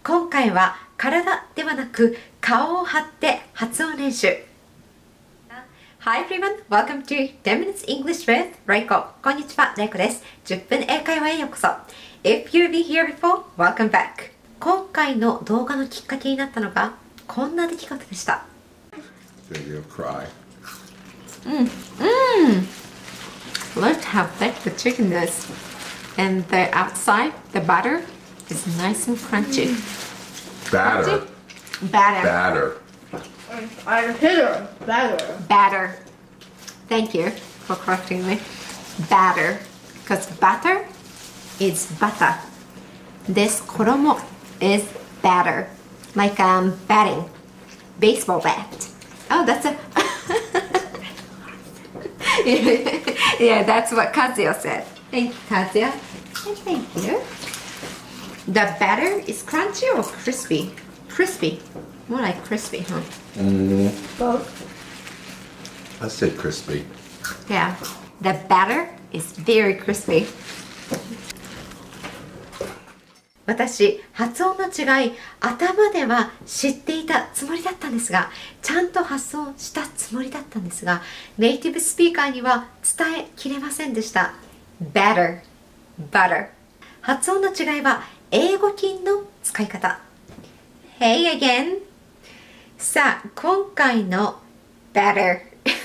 今回は体ではなく顔を張って発音練習。Hi everyone, welcome to 10 minutes English with Reiko. こんにちは、Reiko です。10分英会話へようこそ。If you've been here before, welcome back. 今回の動画のきっかけになったのがこんな出来事でした。 You'll cry. Look how thick the chicken is. And the outside, the batter is nice and crunchy. Batter. Batter. I hit her. Batter. Batter. Thank you for correcting me. Batter. Because batter is butter. This koromo is batter. Like batting. Baseball bat. Oh, that's a... yeah, that's what Kazuyo said. Thank you, Kazuyo. And thank you. The batter is crunchy or crispy? Crispy. More like crispy, huh? Both. I said crispy. Yeah. The batter is very crispy. 私、発音の違い、頭では知っていたつもりだったんですが、ちゃんと発音したつもりだったんですが、ネイティブスピーカーには伝えきれませんでした。Batter, butter。発音の違いは英語筋の使い方。Hey again! さあ、今回の batter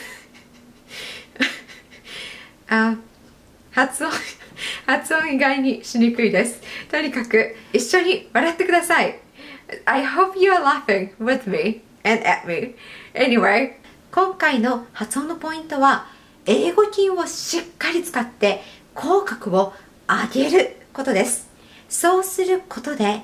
発音意外にしにくいです。とにかく一緒に笑ってください。I hope you are laughing with me and at me. Anyway, 今回の発音のポイントは英語筋をしっかり使って口角を上げることです。そうすることで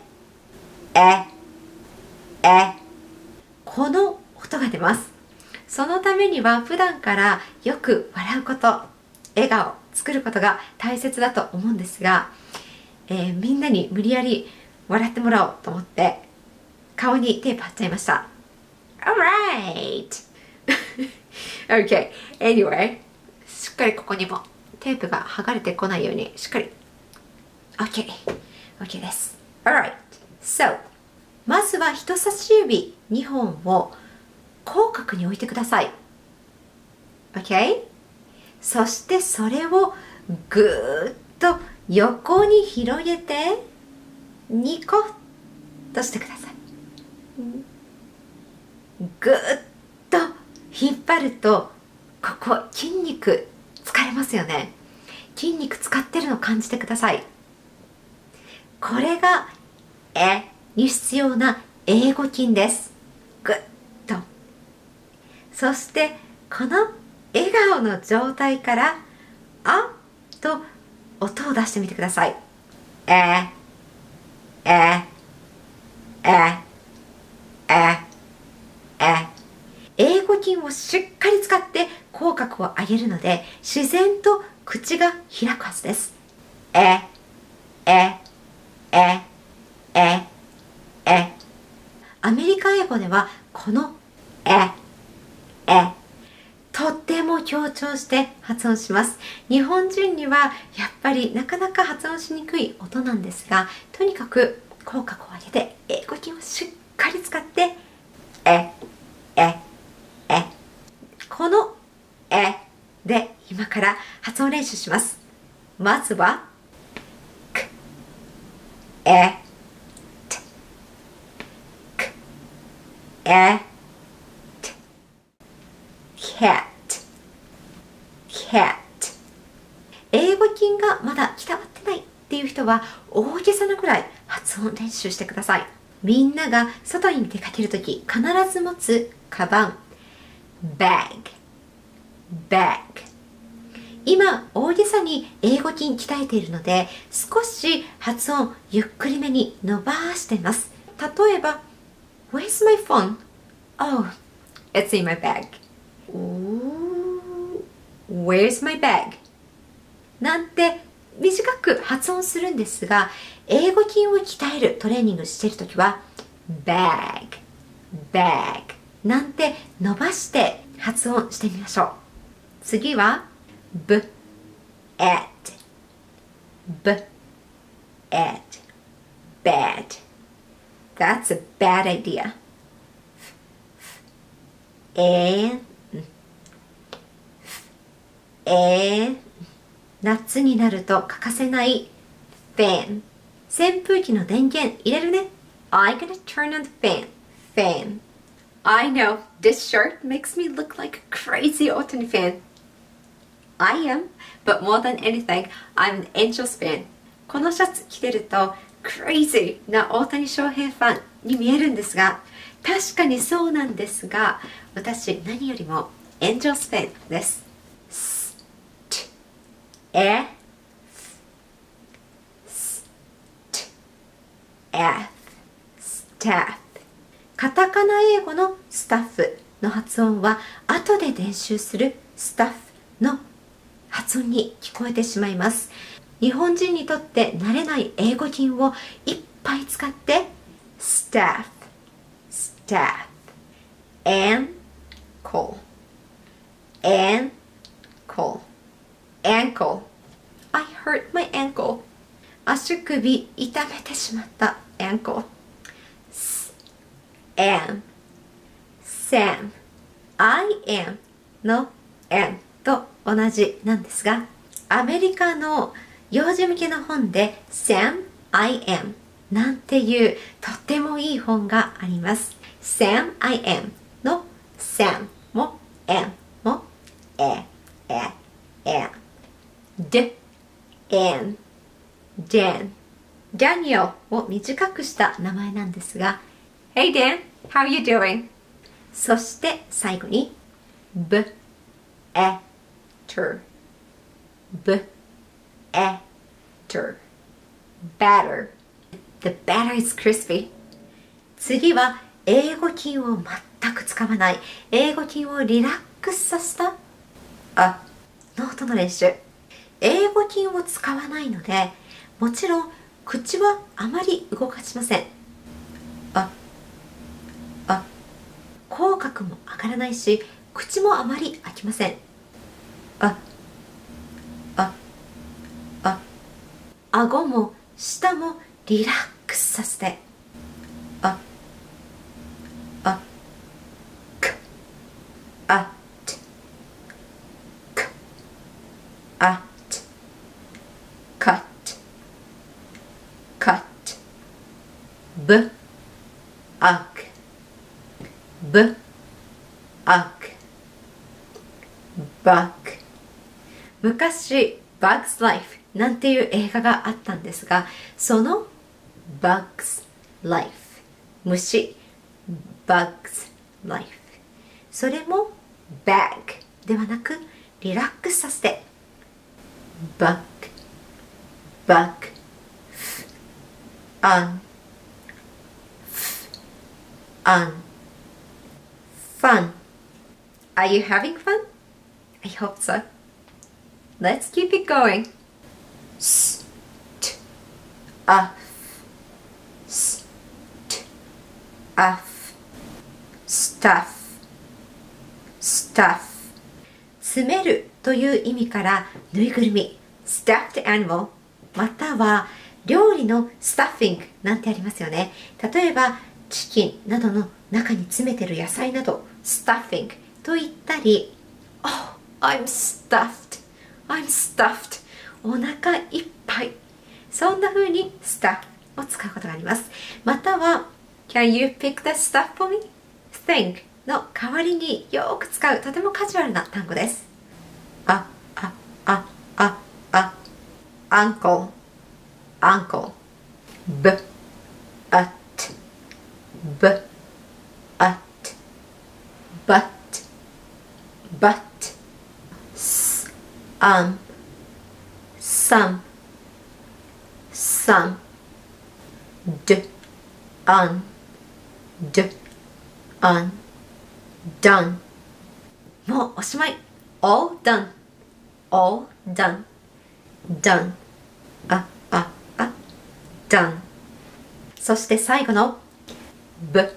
この音が出ます。そのためには普段からよく笑うこと、笑顔作ることが大切だと思うんですが、みんなに無理やり笑ってもらおうと思って顔にテープ貼っちゃいました。Alright! Okay, anyway しっかりここにもテープが剥がれてこないようにしっかり OK です。 Alright, so まずは人差し指2本を口角に置いてください。 OK? そしてそれをぐーっと横に広げてニコッとしてください。ぐーっと引っ張るとここ筋肉疲れますよね。筋肉使ってるのを感じてください。これがに必要な英語筋です。ぐっと。そしてこの笑顔の状態からあと音を出してみてください。英語筋をしっかり使って口角を上げるので自然と口が開くはずです。アメリカ英語ではこのとっても強調して発音します。日本人にはやっぱりなかなか発音しにくい音なんですが、とにかく口角を上げて英語筋をしっかり使ってこので今から発音練習します。まずはcat。英語筋がまだ鍛わってないっていう人は大げさなくらい発音練習してください。みんなが外に出かけるとき必ず持つカバン bag。今大げさに英語筋鍛えているので少し発音ゆっくりめに伸ばしています。例えば Where's my phone? Oh, it's in my bag. Where's my bag? なんて短く発音するんですが、英語筋を鍛えるトレーニングしているときは bag なんて伸ばして発音してみましょう。次は bed bed That's a bad idea. And 夏になると欠かせない fan。扇風機の電源入れるね。I'm gonna turn on the fan. Fan. I know, this shirt makes me look like a crazy Otani fan. I am, but more than anything, I'm an Angels fan. このシャツ着てると crazy な大谷翔平ファンに見えるんですが、確かにそうなんですが、私何よりも Angels ファンです。staff。カタカナ英語のスタッフの発音は後で練習するスタッフの発音に聞こえてしまいます。日本人にとって慣れない英語筋をいっぱい使ってstaff ankle I hurt my ankle 足首痛めてしまった ankle Sam I am の am と同じなんですが、アメリカの幼児向けの本で Sam I am なんていうとってもいい本があります。Sam I am の Sam も am も d and Dan Daniel を短くした名前なんですが Hey Dan, how you doing? そして最後に better batter The batter is crispy 次は英語筋を全く使わない英語筋をリラックスさせたノートの練習英語筋を使わないのでもちろん口はあまり動かしません口角も上がらないし口もあまり開きません顎も舌もリラックスさせて昔 Bugs Life なんていう映画があったんですがその Bugs Life 虫 Bugs Life それも bag ではなくリラックスさせて bug fun Are you having fun? I hope so. Let's keep it going. Stuff 住めるという意味からぬいぐるみ stuffed animal または料理の stuffing なんてありますよね。例えばチキンなどの中に詰めてる野菜など stuffing と言ったり Oh, I'm stuffed お腹いっぱいそんな風に stuff を使うことがあります。または Can you pick the stuff for me? thing の代わりによく使うとてもカジュアルな単語です。uncle but some done もうおしまい all done doneそして最後の butter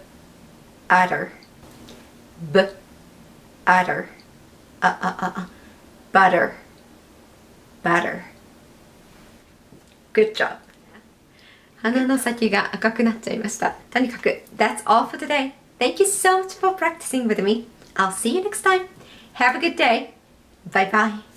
butter Good job 鼻の先が赤くなっちゃいました。とにかく That's all for today. Thank you so much for practicing with me. I'll see you next time. Have a good day. Bye bye.